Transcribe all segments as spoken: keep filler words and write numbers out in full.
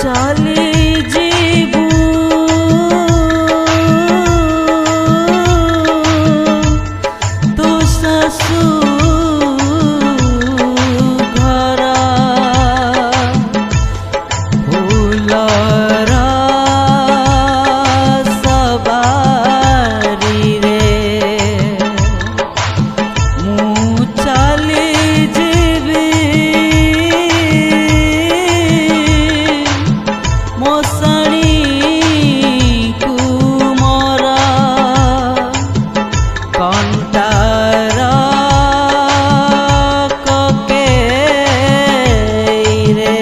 चली जीवू तो सासु घरा फूलरा सवारी रे मु चली जीवी मोसणी कुमरा कंटार कके रे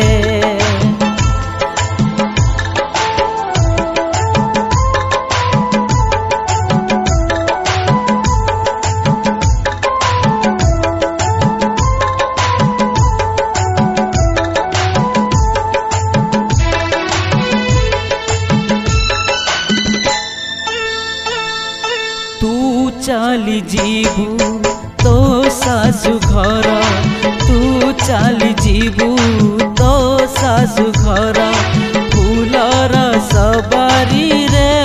तू चली जीवू तो सासु घर तू चली जीवू तो सासु घर फूलर सवारी रे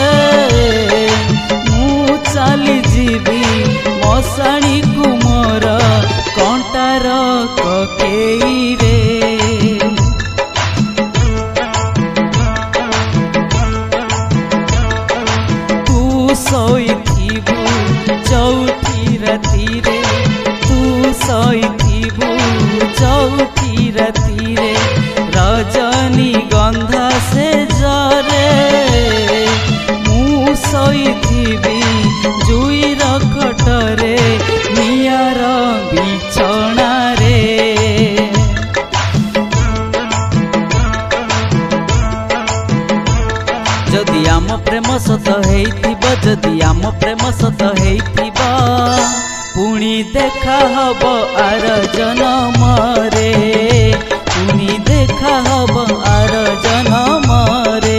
मु चली जीवी मशाणी कुमर कंटार ककेई रे तू सोईथिबू चौथी राती रे तू सोईथिबू चौथी राती रे रजनी गंधा से जरे मु सोईथिबी जुईर खटरे नियार बिछणा रे जदि आम प्रेम सत हेइथिबा जदि आम प्रेम सत हेइथिबा पुणी देखा हब आर जन्म रे पुणी देखा हब आर जन्म रे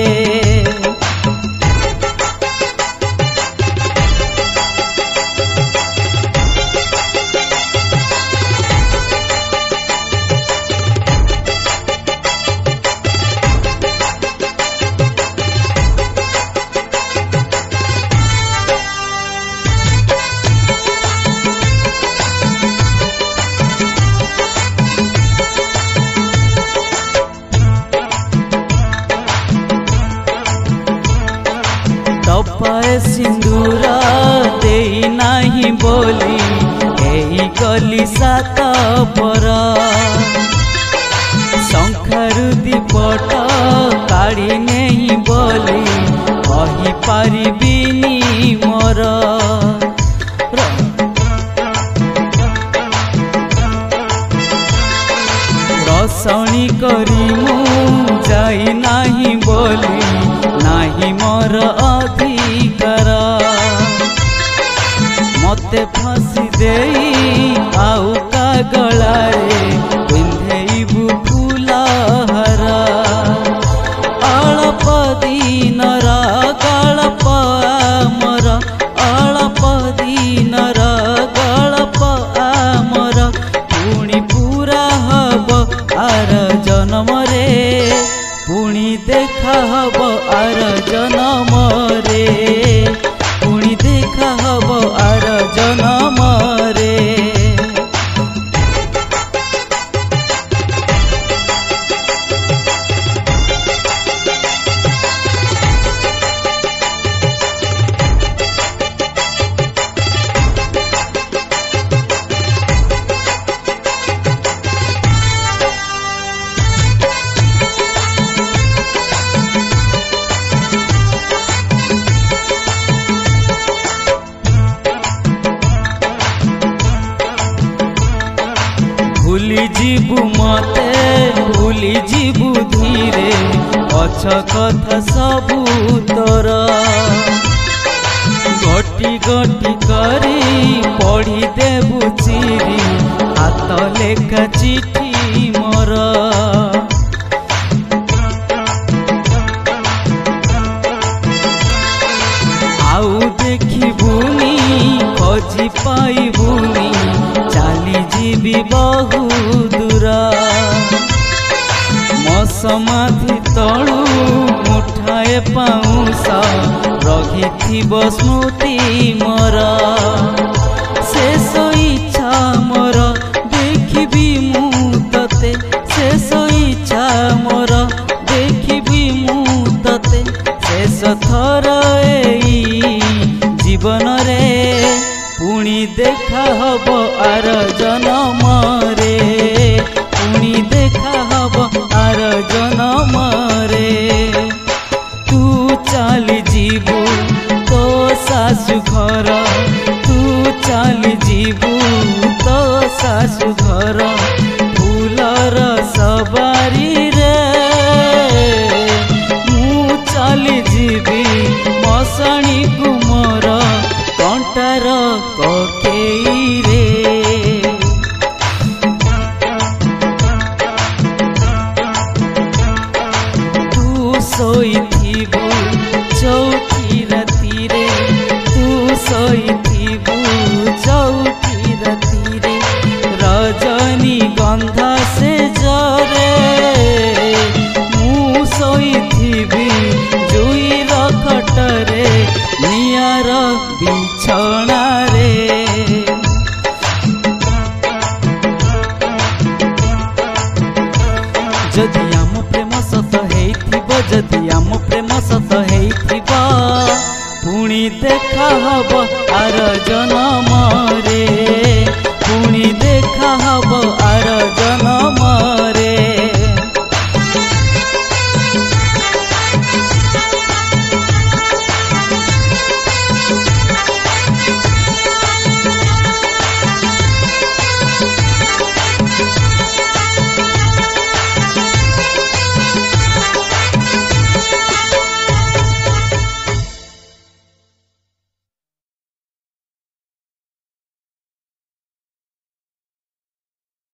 टपाए सिंदूरा दे नाही बोली एही गली सात पर शंखारु दीपट काढ़ी नहीं बोली कही पारिबिनी मोर रसणी करी मु जाई नाही बोली नाही मोर अधिकार मते फांसी देई आउ का गलारे पिंधेइबू फूलहार अल्प दिनर गल्प आमर अल्प दिनर गल्प आमर पुणी पूरा हब आर जन्म रे पुणी देखा हब आर जन्म रे पुणी देखा हब आर जन्म रे भूली जीवू मते भूली जीवू धीरे पछ कथा सबू तोर गटी गटी करी पढ़ी देबू चिरी हाथ लेखा चिठी मोर आउ देखिबुनी खोजी पाइबुनी चाली जीवी बहु दूर मो समाधि तो पाउस रखिथिब स्मृति मोर शेष इच्छा मोर देखिबी मु तते शेष इच्छा मोर देखिबी मु तते शेष थर एई जीवन रे पुणी देखा हब आर जन्म रे पुणी देखा हब आर जन्म रे तू चली जीवु तो सासु घर तू चली जीवु तो सासु घर फूलर सवारी रे मु चली जीवी मसणी गुमर कंटार ककेई रे तू सोईथिबु चौकी राती रे तू सोईथिबु चौकी राती रे रजनी गंधा से जरे मु सोईथिबि जुईर खटरे नियार बिछଣା रे जदि आम प्रेम सत हेइथिब जदि आम प्रेम सत हेइथिब पुणी देखा हब